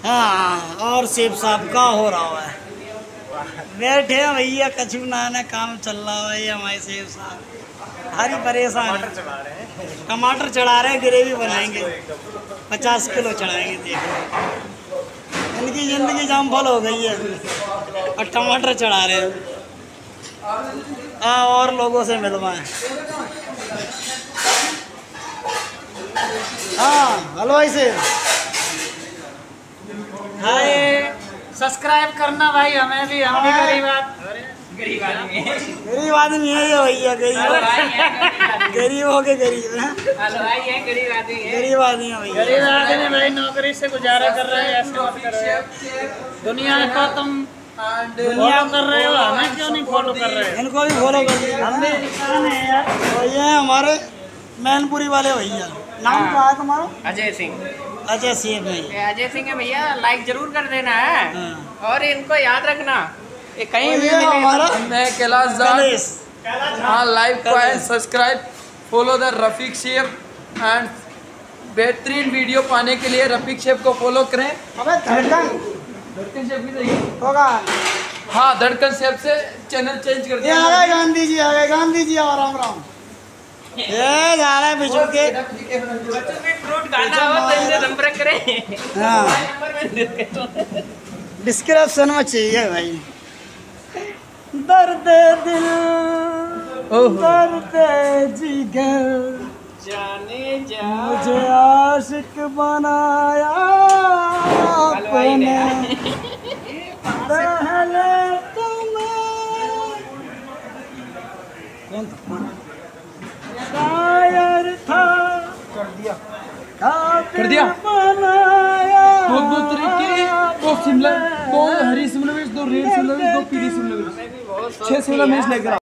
हाँ, और सेब साहब का हो रहा है, बैठे हैं भैया, कछु ना काम चल रहा है हमारे सेब साहब। हरी परेशान टमाटर चढ़ा रहे हैं, ग्रेवी बनाएंगे, 50 किलो चढ़ाएंगे। देखो इनकी ज़िंदगी जाम फल हो गई है और टमाटर चढ़ा रहे हैं। हाँ, और लोगों से मिलवाएं। हाँ, हलवाई से हाय, सब्सक्राइब करना भाई, हमें भी, हम भी गरीब आदमी है ये भैया, गरीब हो के गरीब है, गरीब आदमी है भैया, गरीब आदमी भाई, नौकरी से गुजारा कर रहे हैं। ऐसे मत करो, दुनिया को तुम दुनिया कर रहे हो, हमें क्यों नहीं फॉलो कर रहे हो? इनको भी फॉलो कर लीजिए, हम भी इंसान हैं यार। भैया हैं हमारे मैनपुरी वाले भैया। नाम क्या है तुम्हारा? अजय सिंह। अजय सिंह भैया। अजय सिंह है भैया, लाइक जरूर कर देना है। हाँ। और इनको याद रखना, ये कहीं भी भैया हमारा मैं कैलाश जाट। हाँ, लाइक को and subscribe, follow the Rafiq chef and बेहतरीन वीडियो पाने के लिए रफीक शेफ को फॉलो करें। अबे धड़कन शेफ भी चाहिए होगा। हाँ, धड़कन शेफ से चैनल चेंज कर ये दिया। आ गए गांधी जी, आ गए गांधी जी, और राम राम। ये जा रहे हैं बिजू के। फ्रूट खाना हो तो इनसे संपर्क करें। हाँ, डिस्क्रिप्शन में चाहिए भाई। दर्द दिल, दर्द जिगर, जाने जा मुझे आशिक बनाया आपने, पहले तुम्हें कौन था? शायर था, कर दिया। बनाया दो तरीके, दो शिमला, दो हरी शिमला मिर्च, दो रेड शिमला मिर्च, दो पीली शिमला मिर्च, 6 शिमला मिर्च लेकर